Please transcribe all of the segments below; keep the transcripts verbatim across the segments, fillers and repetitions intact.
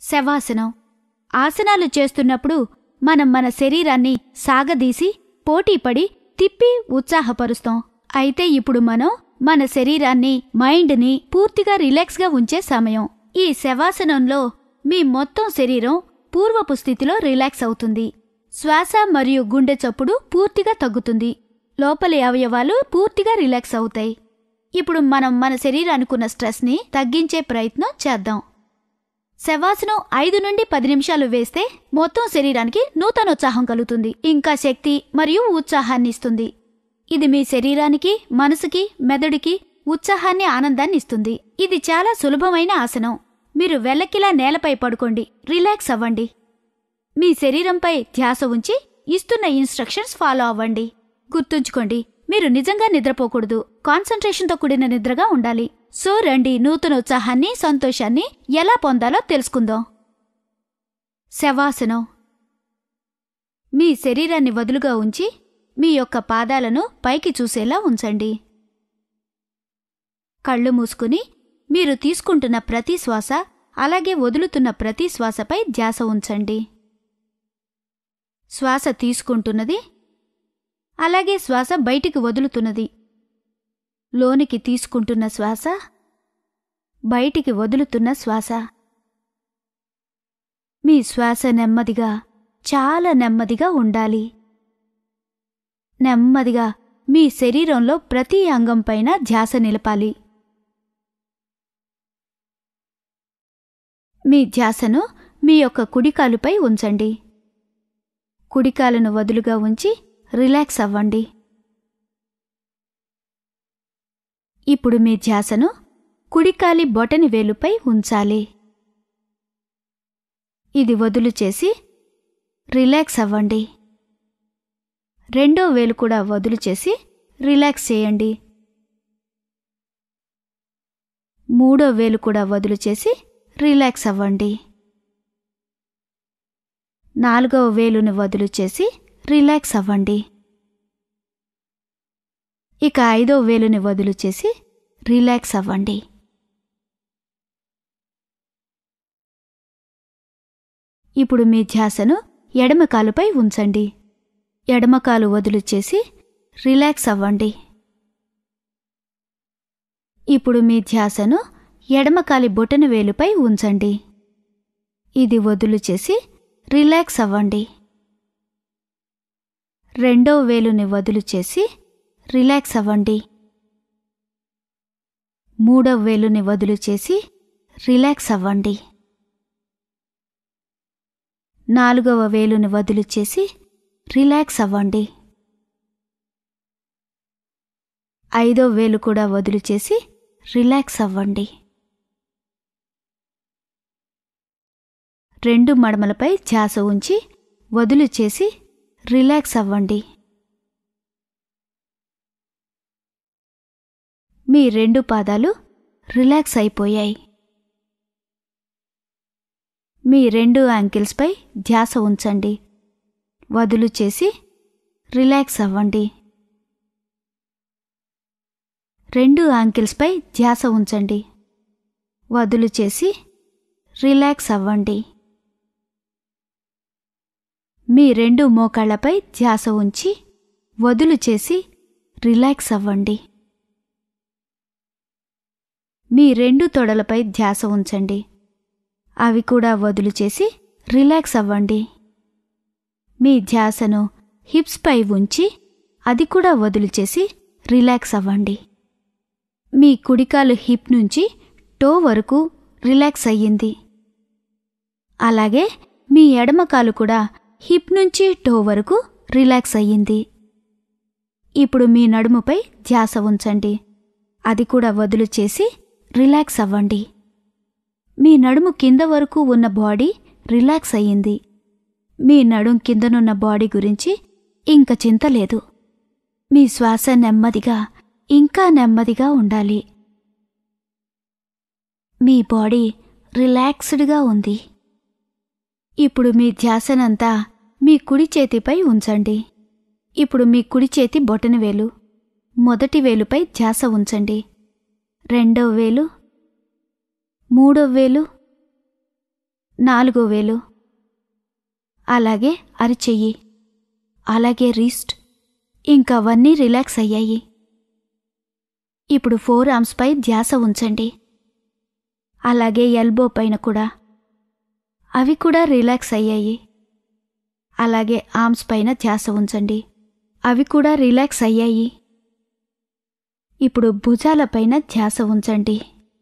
శవాసనం. ఆసనాలు చేస్తున్నప్పుడు మనం మన శరీరాన్ని సాగదీసి పోటీపడి తిప్పి ఉత్సాహపరుస్తాం. అయితే ఇప్పుడు మనం మన శరీరాన్ని, మైండ్ని పూర్తిగా రిలాక్స్గా ఉంచే సమయం. ఈ శవాసనంలో మీ మొత్తం శరీరం పూర్వపు స్థితిలో రిలాక్స్ అవుతుంది. శ్వాస మరియు గుండె చప్పుడు పూర్తిగా తగ్గుతుంది. లోపలి అవయవాలు పూర్తిగా రిలాక్స్ అవుతాయి. ఇప్పుడు మనం మన శరీరానికున్న స్ట్రెస్ని తగ్గించే ప్రయత్నం చేద్దాం. శవాసనం ఐదు నుండి పది నిమిషాలు వేస్తే మొత్తం శరీరానికి నూతనోత్సాహం కలుగుతుంది, ఇంకా శక్తి మరియు ఉత్సాహాన్ని ఇస్తుంది. ఇది మీ శరీరానికి, మనసుకి, మెదడుకి ఉత్సాహాన్ని, ఆనందాన్ని ఇస్తుంది. ఇది చాలా సులభమైన ఆసనం. మీరు వెల్లకిలా నేలపై పడుకోండి, రిలాక్స్ అవ్వండి. మీ శరీరంపై ధ్యాస ఉంచి ఇస్తున్న ఇన్స్ట్రక్షన్స్ ఫాలో అవ్వండి. గుర్తుంచుకోండి, మీరు నిజంగా నిద్రపోకూడదు, కాన్సంట్రేషన్తో కూడిన నిద్రగా ఉండాలి. సో రండి, నూతనోత్సాహాన్ని, సంతోషాన్ని ఎలా పొందాలో తెలుసుకుందాం. శవాసనం. మీ శరీరాన్ని వదులుగా ఉంచి మీ యొక్క పాదాలను పైకి చూసేలా ఉంచండి. కళ్ళు మూసుకుని మీరు తీసుకుంటున్న ప్రతి శ్వాస, అలాగే వదులుతున్న ప్రతి శ్వాసపై ధ్యాస ఉంచండి. శ్వాస తీసుకుంటున్నది, అలాగే శ్వాస బయటికి వదులుతున్నది. లోనికి తీసుకుంటున్న శ్వాస, బయటికి వదులుతున్న శ్వాస. మీ శ్వాస నెమ్మదిగా, చాలా నెమ్మదిగా ఉండాలి. నెమ్మదిగా మీ శరీరంలో ప్రతి అంగంపైన ధ్యాస నిలపాలి. మీ ధ్యాసను మీ యొక్క కుడికాలుపై ఉంచండి. కుడికాలను వదులుగా ఉంచి రిలాక్స్ అవ్వండి. ఇప్పుడు మీ ధ్యాసను కుడికాలి బొటని వేలుపై ఉంచాలి. ఇది వదులు చేసి రిలాక్స్ అవ్వండి. రెండో వేలు కూడా వదులు చేసి రిలాక్స్ చేయండి. మూడో వేలు కూడా వదులు చేసి రిలాక్స్ అవ్వండి. నాలుగవ వేలుని వదులు చేసి రిలాక్స్ అవ్వండి. ఇక ఐదో వేలుని వదులు చేసి రిలాక్స్ అవ్వండి. ఇప్పుడు మీ ధ్యాసను ఎడమ కాలుపై ఉంచండి. ఎడమకాలు వదులు చేసి రిలాక్స్ అవ్వండి. ఇప్పుడు మీ ధ్యాసను ఎడమకాలి బొటన వేలుపై ఉంచండి. ఇది వదులు చేసి రిలాక్స్ అవ్వండి. రెండో వేలుని వదులు చేసి రిలాక్స్ అవ్వండి. మూడవ వేలుని వదులు చేసి రిలాక్స్ అవ్వండి. నాలుగవ వేలుని వదులు చేసి రిలాక్స్ అవ్వండి. ఐదో వేలు కూడా వదులు చేసి రిలాక్స్ అవ్వండి. రెండు మడమలపై ధ్యాస ఉంచి వదులు చేసి రిలాక్స్ అవ్వండి. మీ రెండు పాదాలు రిలాక్స్ అయిపోయాయి. మీ రెండు యాంకిల్స్పై ధ్యాస ఉంచండి. వదులు చేసి రిలాక్స్ అవ్వండి. రెండు యాంకిల్స్పై ధ్యాస ఉంచండి. వదులు చేసి రిలాక్స్ అవ్వండి. మీ రెండు మోకాళ్లపై ధ్యాస ఉంచి వదులు చేసి రిలాక్స్ అవ్వండి. మీ రెండు తొడలపై ధ్యాస ఉంచండి. అవి కూడా వదులు చేసి రిలాక్స్ అవ్వండి. మీ ధ్యాసను హిప్స్ పై ఉంచి అది కూడా వదులు చేసి రిలాక్స్ అవ్వండి. మీ కుడికాలు హిప్ నుంచి టో వరకు రిలాక్స్ అయ్యింది. అలాగే మీ ఎడమకాలు కూడా హిప్ నుంచి టో వరకు రిలాక్స్ అయ్యింది. ఇప్పుడు మీ నడుముపై ధ్యాస ఉంచండి. అది కూడా వదులు చేసి రిలాక్స్ అవ్వండి. మీ నడుము కింద వరకు ఉన్న బాడీ రిలాక్స్ అయ్యింది. మీ నడుం కిందనున్న బాడీ గురించి ఇంక చింత లేదు. మీ శ్వాస నెమ్మదిగా, ఇంకా నెమ్మదిగా ఉండాలి. మీ బాడీ రిలాక్స్డ్గా ఉంది. ఇప్పుడు మీ ధ్యాసనంతా మీ కుడి చేతిపై ఉంచండి. ఇప్పుడు మీ కుడి చేతి బొటనవేలు, మొదటి వేలుపై ధ్యాస ఉంచండి. రెండవ వేలు, మూడవ వేలు, నాలుగో వేలు, అలాగే అరిచెయ్యి, అలాగే రిస్ట్, ఇంకా అవన్నీ రిలాక్స్ అయ్యాయి. ఇప్పుడు ఫోర్ ఆర్మ్స్పై ధ్యాస ఉంచండి. అలాగే ఎల్బో పైన కూడా, అవి కూడా రిలాక్స్ అయ్యాయి. అలాగే ఆర్మ్స్ పైన ధ్యాస ఉంచండి, అవి కూడా రిలాక్స్ అయ్యాయి. ఇప్పుడు భుజాలపైన ధ్యాస ఉంచండి,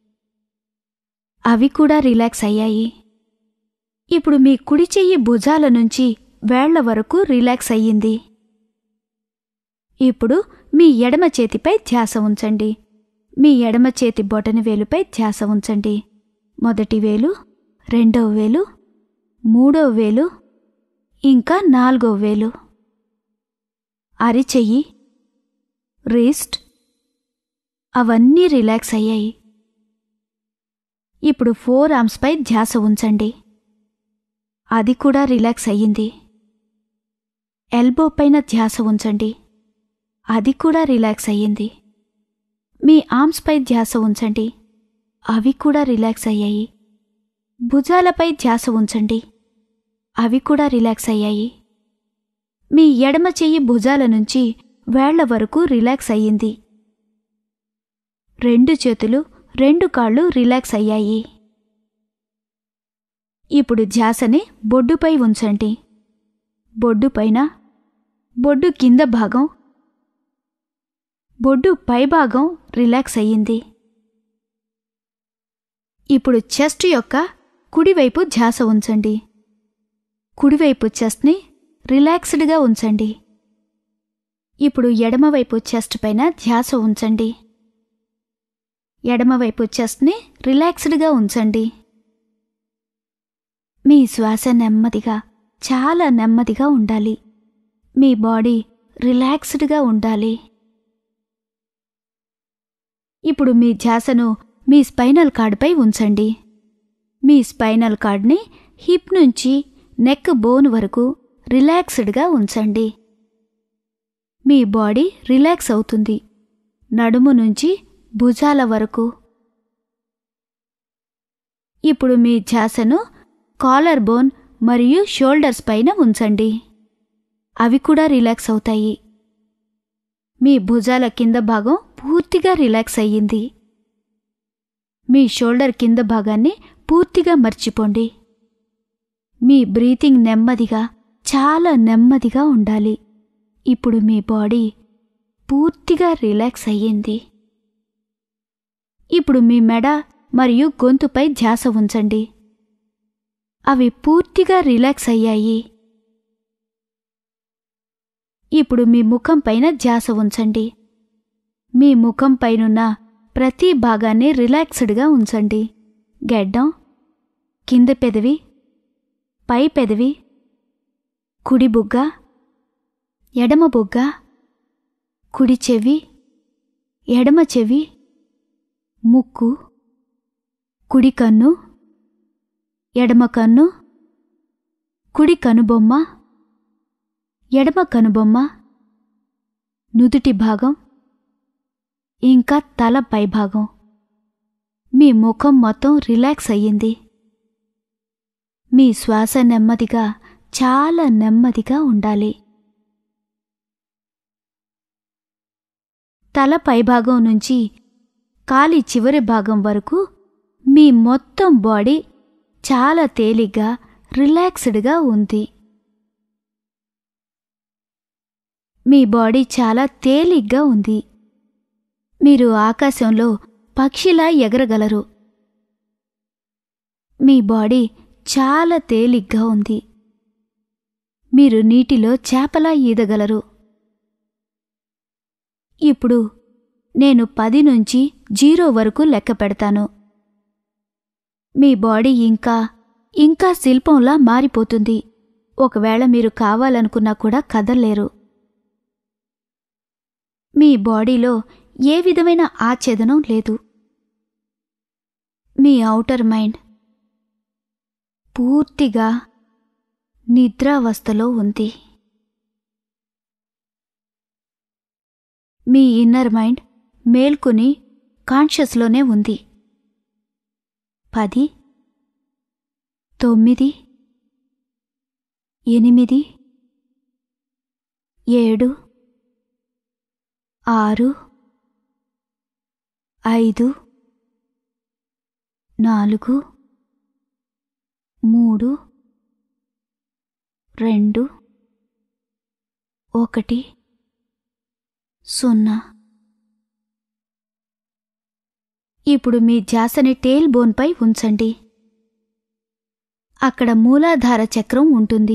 అవి కూడా రిలాక్స్ అయ్యాయి. ఇప్పుడు మీ కుడి చెయ్యి భుజాల నుంచి వేళ్ల వరకు రిలాక్స్ అయ్యింది. ఇప్పుడు మీ ఎడమ చేతిపై ధ్యాస ఉంచండి. మీ ఎడమ చేతి బొటని వేలుపై ధ్యాస ఉంచండి. మొదటి వేలు, రెండవ వేలు, మూడవ వేలు, ఇంకా నాలుగో వేలు. అరిచెయ్యి, రిస్ట్, అవన్నీ రిలాక్స్ అయ్యాయి. ఇప్పుడు ఫోర్ ఆర్మ్స్పై ధ్యాస ఉంచండి, అది కూడా రిలాక్స్ అయ్యింది. ఎల్బో పైన ధ్యాస ఉంచండి, అది కూడా రిలాక్స్ అయ్యింది. మీ ఆర్మ్స్పై ధ్యాస ఉంచండి, అవి కూడా రిలాక్స్ అయ్యాయి. భుజాలపై ధ్యాస ఉంచండి, అవి కూడా రిలాక్స్ అయ్యాయి. మీ ఎడమ చెయ్యి భుజాల నుంచి వేళ్ల వరకు రిలాక్స్ అయ్యింది. రెండు చేతులు, రెండు కాళ్ళు రిలాక్స్ అయ్యాయి. ఇప్పుడు ధ్యాసని బొడ్డుపై ఉంచండి. బొడ్డుపైన, బొడ్డు కింద భాగం, బొడ్డు పైభాగం రిలాక్స్ అయ్యింది. ఇప్పుడు చెస్ట్ యొక్క కుడివైపు ధ్యాస ఉంచండి. కుడివైపు చెస్ట్ని రిలాక్స్డ్గా ఉంచండి. ఇప్పుడు ఎడమవైపు చెస్ట్ పైన ధ్యాస ఉంచండి. ఎడమవైపు చెస్ట్ని రిలాక్స్డ్గా ఉంచండి. మీ శ్వాస నెమ్మదిగా, చాలా నెమ్మదిగా ఉండాలి. మీ బాడీ రిలాక్స్డ్గా ఉండాలి. ఇప్పుడు మీ ధ్యాసను మీ స్పైనల్ కార్డ్పై ఉంచండి. మీ స్పైనల్ కార్డ్ని హిప్ నుంచి నెక్ బోన్ వరకు రిలాక్స్డ్గా ఉంచండి. మీ బాడీ రిలాక్స్ అవుతుంది, నడుము నుంచి భుజాల వరకు. ఇప్పుడు మీ ధ్యాసను కాలర్ బోన్ మరియు షోల్డర్స్ పైన ఉంచండి, అవి కూడా రిలాక్స్ అవుతాయి. మీ భుజాల కింద భాగం పూర్తిగా రిలాక్స్ అయ్యింది. మీ షోల్డర్ కింద భాగాన్ని పూర్తిగా మర్చిపోండి. మీ బ్రీతింగ్ నెమ్మదిగా, చాలా నెమ్మదిగా ఉండాలి. ఇప్పుడు మీ బాడీ పూర్తిగా రిలాక్స్ అయ్యింది. ఇప్పుడు మీ మెడ మరియు గొంతుపై ధ్యాస ఉంచండి, అవి పూర్తిగా రిలాక్స్ అయ్యాయి. ఇప్పుడు మీ ముఖం పైన ధ్యాస ఉంచండి. మీ ముఖం పైనున్న ప్రతి భాగాన్ని రిలాక్స్డ్గా ఉంచండి. గెడ్డం, కింద పెదవి, పై పెదవి, కుడి బుగ్గ, ఎడమ బుగ్గ, కుడి చెవి, ఎడమ చెవి, ముక్కు, కుడి కన్ను, ఎడమ కన్ను, కుడి కనుబొమ్మ, ఎడమ కనుబొమ్మ, నుదుటి భాగం, ఇంకా తల పైభాగం. మీ ముఖం మొత్తం రిలాక్స్ అయ్యింది. మీ శ్వాస నెమ్మదిగా, చాలా నెమ్మదిగా ఉండాలి. తల పైభాగం నుంచి కాలి చివరి భాగం వరకు మీ మొత్తం బాడీ చాలా తేలిగ్గా, రిలాక్స్డ్గా ఉంది. మీ బాడీ చాలా తేలిగ్గా ఉంది. మీరు ఆకాశంలో పక్షిలా ఎగరగలరు. మీ బాడీ చాలా తేలిగ్గా ఉంది. మీరు నీటిలో చేపలా ఈదగలరు. ఇప్పుడు నేను పది నుంచి జీరో వరకు లెక్క పెడతాను. మీ బాడీ ఇంకా ఇంకా శిల్పంలా మారిపోతుంది. ఒకవేళ మీరు కావాలనుకున్నా కూడా కదల్లేరు. మీ బాడీలో ఏ విధమైన ఆచ్ఛేదనం లేదు. మీ ఔటర్ మైండ్ పూర్తిగా నిద్రావస్థలో ఉంది. మీ ఇన్నర్ మైండ్ మేల్కొని కాన్షియస్లోనే ఉంది. పది, తొమ్మిది, ఎనిమిది, ఏడు, ఆరు, ఐదు, నాలుగు, మూడు, రెండు, ఒకటి, సున్నా. ఇప్పుడు మీ ధ్యాసని టేల్ బోన్పై ఉంచండి. అక్కడ మూలాధార చక్రం ఉంటుంది.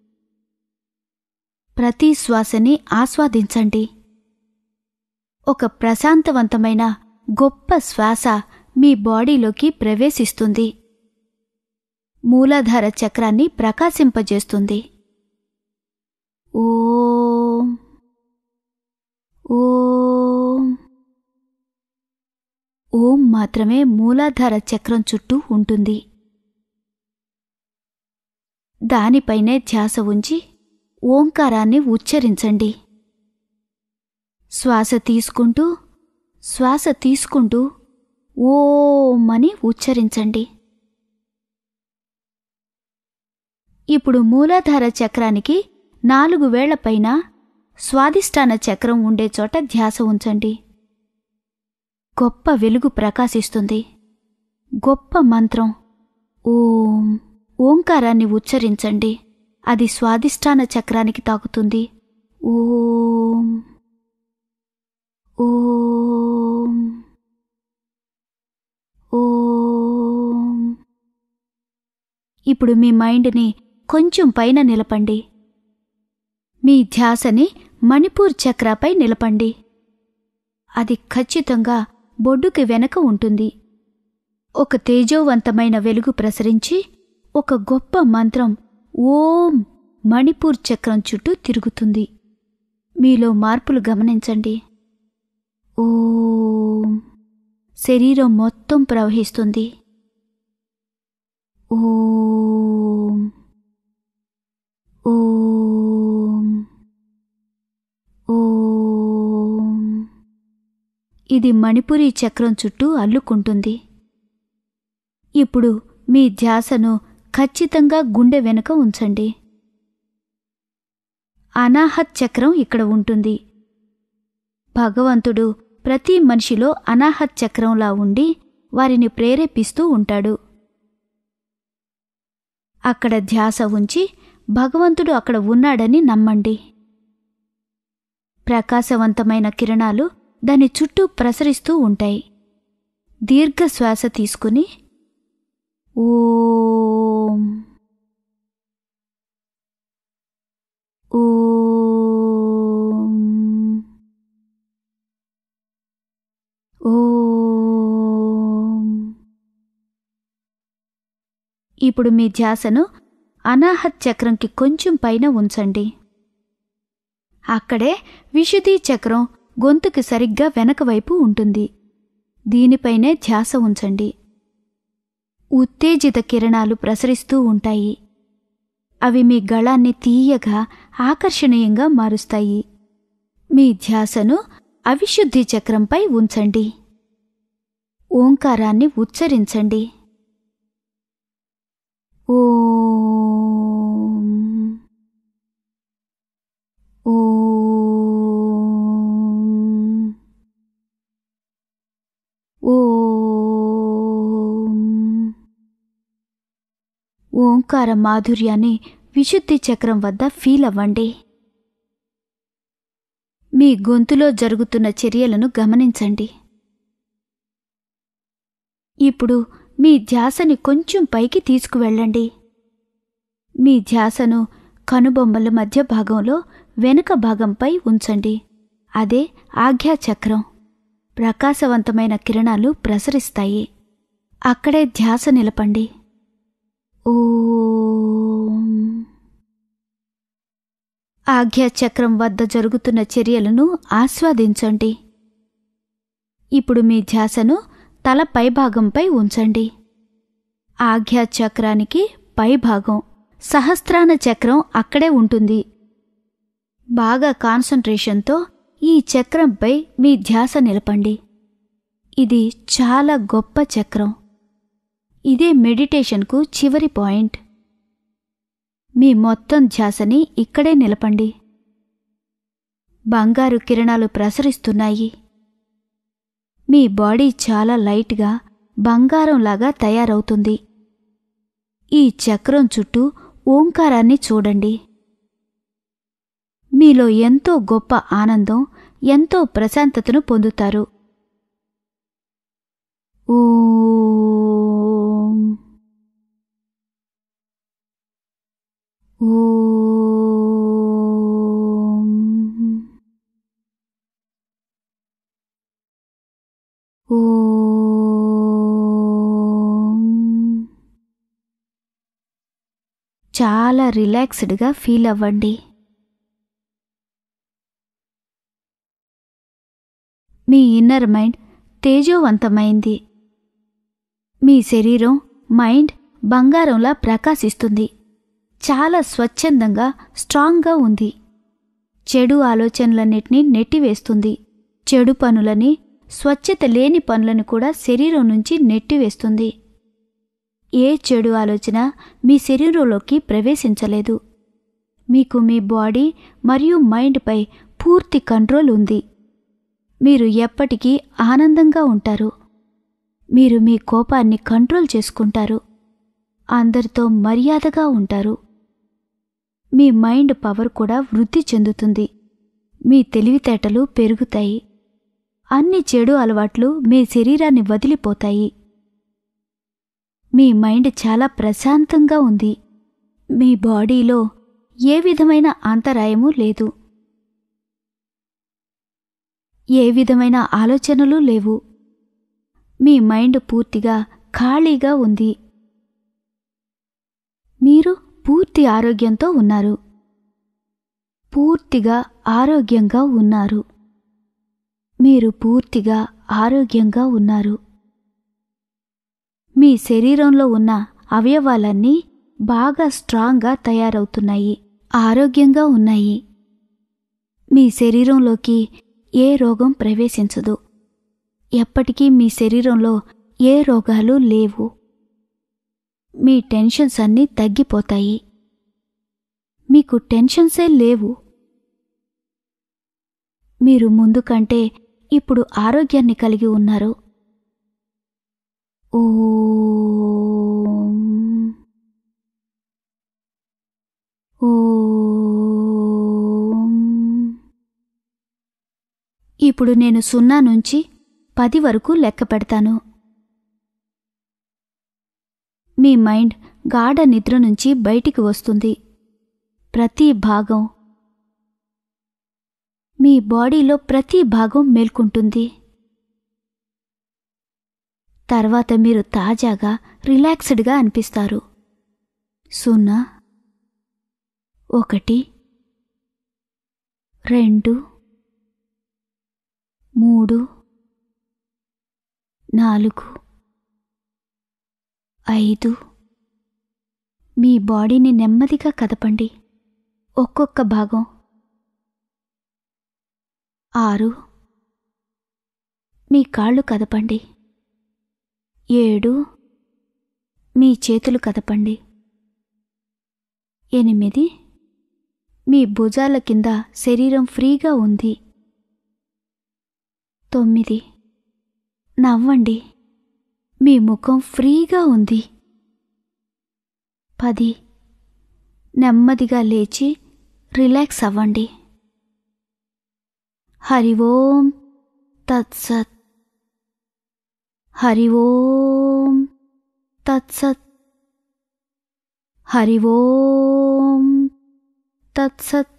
ప్రతి శ్వాసని ఆస్వాదించండి. ఒక ప్రశాంతవంతమైన గొప్ప శ్వాస మీ బాడీలోకి ప్రవేశిస్తుంది. మూలాధార చక్రాన్ని ప్రకాశింపజేస్తుంది. ఓం ఓం ఓం మాత్రమే మూలాధార చక్రం చుట్టూ ఉంటుంది. దానిపైనే ధ్యాస ఉంచి ఓంకారాన్ని ఉచ్చరించండి. శ్వాస తీసుకుంటూ శ్వాస తీసుకుంటూ ఓం అని ఉచ్చరించండి. ఇప్పుడు మూలాధార చక్రానికి నాలుగు వేళ్లపైన స్వాదిష్టాన చక్రం ఉండే చోట ధ్యాస ఉంచండి. గొప్ప వెలుగు ప్రకాశిస్తుంది. గొప్ప మంత్రం ఓం ఓంకారాన్ని ఉచ్చరించండి. అది స్వాదిష్టాన చక్రానికి తాకుతుంది. ఓం ఓం ఓం. ఇప్పుడు మీ మైండ్ని కొంచెం పైన నిలపండి. మీ ధ్యాసని మణిపూర్ చక్రాపై నిలపండి. అది ఖచ్చితంగా బొడ్డుకి వెనక ఉంటుంది. ఒక తేజోవంతమైన వెలుగు ప్రసరించి ఒక గొప్ప మంత్రం ఓం మణిపూర్ చక్రం చుట్టూ తిరుగుతుంది. మీలో మార్పులు గమనించండి. ఓం శరీరం మొత్తం ప్రవహిస్తుంది. ఓం ఓం ఓం. ఇది మణిపురి చక్రం చుట్టూ అల్లుకుంటుంది. ఇప్పుడు మీ ధ్యాసను ఖచ్చితంగా గుండె వెనుక ఉంచండి. అనాహత్ చక్రం ఇక్కడ ఉంటుంది. భగవంతుడు ప్రతి మనిషిలో అనాహత్ చక్రంలా ఉండి వారిని ప్రేరేపిస్తూ ఉంటాడు. అక్కడ ధ్యాస ఉంచి భగవంతుడు అక్కడ ఉన్నాడని నమ్మండి. ప్రకాశవంతమైన కిరణాలు దాని చుట్టూ ప్రసరిస్తూ ఉంటాయి. దీర్ఘశ్వాస తీసుకుని ఓం ఓం ఓం. ఇప్పుడు మీ ధ్యాసను అనాహత్ చక్రంకి కొంచెం పైన ఉంచండి. అక్కడే విశుద్ధి చక్రం గొంతుకి సరిగ్గా వెనక వైపు ఉంటుంది. దీనిపైనే ధ్యాస ఉంచండి. ఉత్తేజిత కిరణాలు ప్రసరిస్తూ ఉంటాయి. అవి మీ గళాన్ని తీయగా ఆకర్షణీయంగా మారుస్తాయి. మీ ధ్యాసను అవిశుద్ధి చక్రంపై ఉంచండి. ఓంకారాన్ని ఉచ్చరించండి. ఓం ఓం ఓం. ఓంకార మాధుర్యాన్ని విశుద్ధి చక్రం వద్ద ఫీల్ అవ్వండి. మీ గొంతులో జరుగుతున్న చర్యలను గమనించండి. ఇప్పుడు మీ ధ్యాసని కొంచెం పైకి తీసుకువెళ్ళండి. మీ ధ్యాసను కనుబొమ్మల మధ్య భాగంలో వెనుక భాగంపై ఉంచండి. అదే ఆజ్ఞాచక్రం. ప్రకాశవంతమైన కిరణాలు ప్రసరిస్తాయి. అక్కడే ధ్యాస నిలపండి. ఓం. ఆజ్ఞాచక్రం వద్ద జరుగుతున్న చర్యలను ఆస్వాదించండి. ఇప్పుడు మీ ధ్యాసను తల పైభాగంపై ఉంచండి. ఆజ్ఞాచక్రానికి పైభాగం సహస్రాన చక్రం అక్కడే ఉంటుంది. బాగా కాన్సంట్రేషన్తో ఈ చక్రంపై మీ ధ్యాస నిలపండి. ఇది చాలా గొప్ప చక్రం. ఇదే మెడిటేషన్కు చివరి పాయింట్. మీ మొత్తం ధ్యాసని ఇక్కడే నిలపండి. బంగారు కిరణాలు ప్రసరిస్తున్నాయి. మీ బాడీ చాలా లైట్గా బంగారంలాగా తయారవుతుంది. ఈ చక్రం చుట్టూ ఓంకారాన్ని చూడండి. మీలో ఎంతో గొప్ప ఆనందం, ఎంతో ప్రశాంతతను పొందుతారు. ఓం ఓం ఓం. చాలా రిలాక్స్డ్గా ఫీల్ అవ్వండి. మీ ఇన్నర్ మైండ్ తేజోవంతమైంది. మీ శరీరం, మైండ్ బంగారంలా ప్రకాశిస్తుంది. చాలా స్వచ్ఛందంగా, స్ట్రాంగ్గా ఉంది. చెడు ఆలోచనలన్నిటినీ నెట్టివేస్తుంది. చెడు పనులని, స్వచ్ఛత లేని పనులను కూడా శరీరం నుంచి నెట్టివేస్తుంది. ఏ చెడు ఆలోచన మీ శరీరంలోకి ప్రవేశించలేదు. మీకు మీ బాడీ మరియు మైండ్పై పూర్తి కంట్రోల్ ఉంది. మీరు ఎప్పటికీ ఆనందంగా ఉంటారు. మీరు మీ కోపాన్ని కంట్రోల్ చేసుకుంటారు. అందరితో మర్యాదగా ఉంటారు. మీ మైండ్ పవర్ కూడా వృద్ధి చెందుతుంది. మీ తెలివితేటలు పెరుగుతాయి. అన్ని చెడు అలవాట్లు మీ శరీరాన్ని వదిలిపోతాయి. మీ మైండ్ చాలా ప్రశాంతంగా ఉంది. మీ బాడీలో ఏ విధమైన అంతరాయమూ లేదు. ఏ విధమైన ఆలోచనలు లేవు. మీ మైండ్ పూర్తిగా ఖాళీగా ఉంది. మీరు పూర్తి ఆరోగ్యంతో ఉన్నారు. పూర్తిగా ఆరోగ్యంగా ఉన్నారు. మీరు పూర్తిగా ఆరోగ్యంగా ఉన్నారు. మీ శరీరంలో ఉన్న అవయవాలన్నీ బాగా స్ట్రాంగ్గా తయారవుతున్నాయి, ఆరోగ్యంగా ఉన్నాయి. మీ శరీరంలోకి ఏ రోగం ప్రవేశించదు. ఎప్పటికీ మీ శరీరంలో ఏ రోగాలు లేవు. మీ టెన్షన్స్ అన్నీ తగ్గిపోతాయి. మీకు టెన్షన్సే లేవు. మీరు ముందు కంటే ఇప్పుడు ఆరోగ్యాన్ని కలిగి ఉన్నారు. ఓం ఓం. ఇప్పుడు నేను సున్నా నుంచి పది వరకు లెక్క పెడతాను. మీ మైండ్ గాఢ నిద్ర నుంచి బయటికి వస్తుంది. ప్రతి భాగం, మీ బాడీలో ప్రతి భాగం మేల్కొంటుంది. తర్వాత మీరు తాజాగా, రిలాక్స్డ్గా అనిపిస్తారు. సున్నా, ఒకటి, రెండు, మూడు, నాలుగు, ఐదు. మీ బాడీని నెమ్మదిగా కదపండి. ఒక్కొక్క భాగం. ఆరు. మీ కాళ్ళు కదపండి. ఏడు. మీ చేతులు కదపండి. ఎనిమిది. మీ భుజాల కింద శరీరం ఫ్రీగా ఉంది. తొమ్మిది. నవ్వండి. మీ ముఖం ఫ్రీగా ఉంది. పది. నెమ్మదిగా లేచి రిలాక్స్ అవ్వండి. హరి ఓం తత్సత్. హరి ఓం తత్సత్. హరి ఓం తత్సత్.